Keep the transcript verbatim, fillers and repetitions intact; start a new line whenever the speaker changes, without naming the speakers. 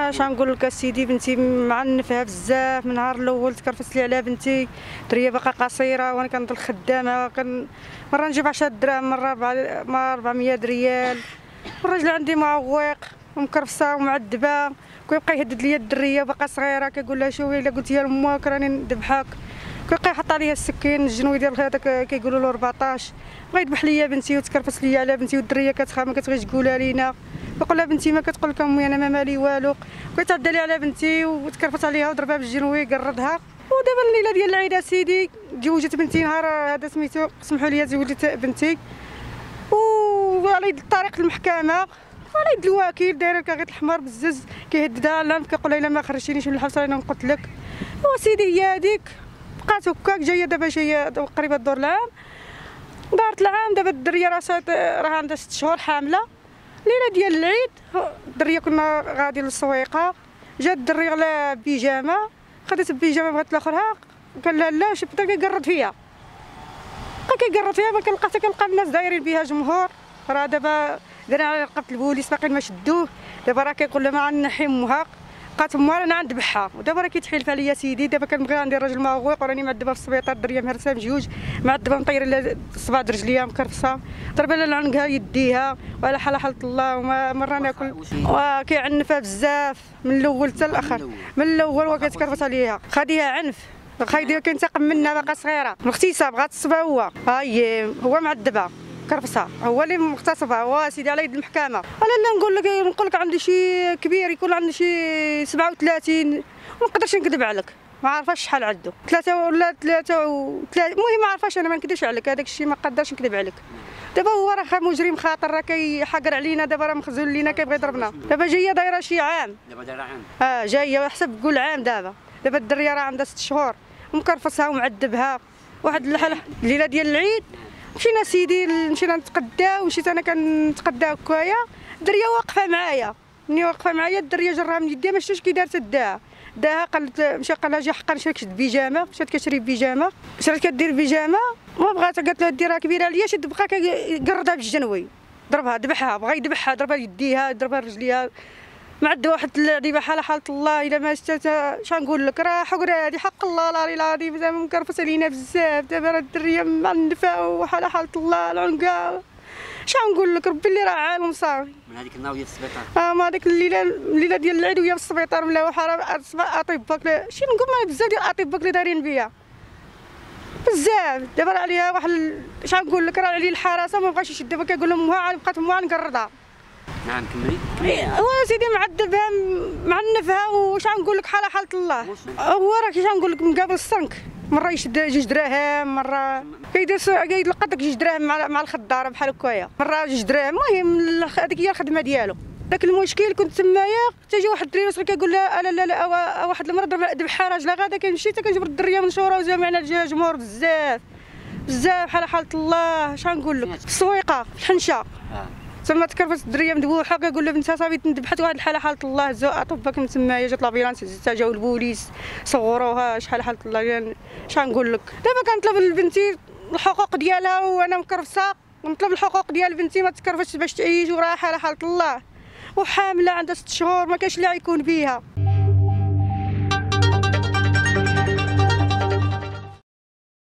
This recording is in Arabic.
اش غنقول لك اسيدي، بنتي معنفها بزاف من النهار الاول تكرفست لي على بنتي، دريه باقا قصيره وانا كنضل خدامه، كن مره نجيب عشرة دراهم، مره مره أربعمية ريال. الراجل عندي معوق ومكرفسه ومعذبه، كيبقى يهدد لي الدريه باقا صغيره، كيقول لها شوفي الا قلتي لامك راني نذبحك، كيبقى يحط عليها السكين الجنوي ديال هذاك كيقولوا له أربعطاش، بغا يذبح ليا بنتي وتكرفس ليا على بنتي، والدريه كتخاف ما كتبغيش تقولها لينا، كنقول لها بنتي ما كتقول لك امي انا ما مالي والو، كيتعدى لي على بنتي وتكرفس عليها وضربها بالجنوي قردها. ودابا الليله ديال العيد سيدي تزوجت بنتي نهار هذا سميتو سمحوا لي تزوجت بنتي، وعلى يد طريق المحكمه على يد الوكيل داير الكاغيط الحمر بالزز كيهددها، لا كيقول لها الا ما خرجتينيش من الحبس راني نقتلك. وسيدي هي هذيك بقات هكاك جايه دابا جايه قريبه الدور العام، دارت العام دابا الدريه راه راه عندها ست شهور حامله. ليله ديال العيد الدريه كنا غادي للسويقه، جات الدريه على بيجامه، خدت البيجامه بغات تاخذها، قال لها لا، شفت كيقرد فيها، بقى كيقرد فيها، ما كنلقى حتى كنلقى الناس دايرين بها جمهور. راه دابا درنا على رقبه البوليس باقي ما شدوه، دابا راه كيقول لها ما غنحي امها، بقات امها انا غنذبحها، ودابا راه كيتحيلف عليا سيدي. دابا كنبغي عندي راجل معوق وراني معذبه في السبيطار، الدريه مهرسه مجوج، معذبه مطيره لها صباع رجليها مكرفسه، ضربه لها عنقها يديها، وعلى حال حالة الله، وما مره ناكل وكيعنفها بزاف من الاول حتى الاخر، من الاول وكيتكرفس عليها، خديها عنف، خايدي كينتقم منها باقا صغيره، الاغتصاب غتصبها هو، ها هي هو معذبها كرفسها، هو اللي مغتصبها، هو سيدي على يد المحكمه. انا لا نقول لك نقول لك عندي شي كبير يكون عندي شي سبعة وثلاثين، ما نقدرش نكذب عليك، ما عارفاش شحال عنده، ثلاثه ولا ثلاثه وثلاثه، المهم ما عارفاش انا، ما نكذبش عليك، هذاك الشيء ما قدرش نكذب عليك. دابا هو راه مجرم خاطر، راه كيحقر علينا، دابا راه مخزون لينا كيبغي يضربنا، دابا جايه دايره شي عام، دابا دايره عام، اه جايه حسب قول عام. دابا دابا الدريه راه عندها ست شهور ومكرفسها ومعذبها. واحد الحال الليله ديال العيد مشينا سيدي، مشينا نتقداو، مشيت انا كنتقدى هكايا، الدريه واقفه معايا، ملي واقفه معايا الدريه جرها من يديها، ما شفتش كي دارت داها داها، قالت مشى قال لها جي حقا نشري لك بيجامه، مشات كتشري بيجامه، شرات كدير بيجامه، ما بغات، قالت لها ديرها كبيره عليا، شد بقى كيقردها بالجنوي، ضربها ذبحها، بغا يذبحها، ضربها يديها، ضربها رجليها، معد واحد اللعيبه حاله حاله الله. الا ما شتات اش غنقول لك، راه حقره هذه حق الله العلي العظيم، زعما مكرفس علينا بزاف. دابا راه الدريه معنفه وحاله حاله الله العنقه، اش غنقول لك، ربي اللي راه عالم صافي.
من هذيك النهار وهي في السبيطار،
اه ما هذيك الليله الليله ديال العيد وهي في السبيطار ملاوحه، راه اطباء شي نقول ما بزاف ديال الاطباء اللي دايرين بيا بزاف. دابا راه عليها واحد اش غنقول لك، راه عليه الحراسه، ما بغاش يشد، دابا كيقول لهم امها بقات امها نقردها.
نعم كملي.
هو سيدي معذبها معنفها، واش غنقول لك حاله حاله الله. هو راه كيش غنقول لك مقابل السرنك، مره يشد جوج دراهم، مره كيدير كيلقى داك جوج دراهم مع مع الخضاره بحال هكايا، مره جوج دراهم. المهم هذيك هي الخدمه ديالو. داك المشكل كنت تمايا حتى جا واحد الدري صغير كيقول لها لا لا لا، واحد المره ذبحها راجلها غادا، كنمشي حتى كنجبر الدريه منشوره وجامعنا الجمهور بزاف بزاف بحال حاله الله. اش غنقول لك، في السويقه في الحنشه تما تكرفت الدريه مذبوحه، كيقول لها بنتها صافي تذبحت، واحد الحاله حاله الله، هزو اطباء من تمايا، جات لابيلانس هزتها، جاو البوليس صوروها، شحال حاله الله. يعني اش غنقول لك، دابا كنطلب لبنتي الحقوق ديالها، وانا مكرفسه نطلب الحقوق ديال بنتي، ما تكرفتش باش تعيش، وراه حاله حاله الله وحامله عندها ست شهور، ما كاينش اللي غيكون بيها.